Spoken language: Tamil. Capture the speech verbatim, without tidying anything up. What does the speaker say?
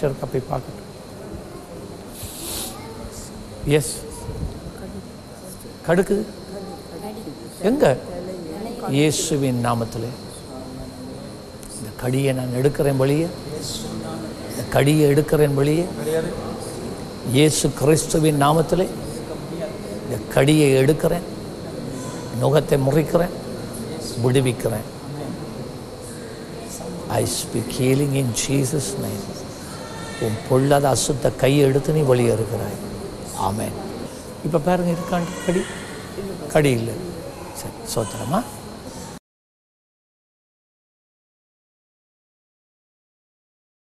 டாக்டர் இருக்க போய் பார்க்கட்டும். எஸ், கடுக்குது எங்க? இயேசுவின் நாமத்தில் இந்த கடியை நான் எடுக்கிறேன் வெளியே, இந்த கடியை எடுக்கிறேன் வெளியே. இயேசு கிறிஸ்துவின் நாமத்தில் இந்த கடியை எடுக்கிறேன், நுகத்தை முறிக்கிறேன், விடுவிக்கிறேன். I speak healing in Jesus name. உன் பொல்லாத அசுத்த கையை எடுத்து நீ வெளியே இருக்கிறாய். ஆமென். இப்போ பாருங்க, இருக்காண்டு கடி கடி இல்லை. சரி, சோத்திரமா.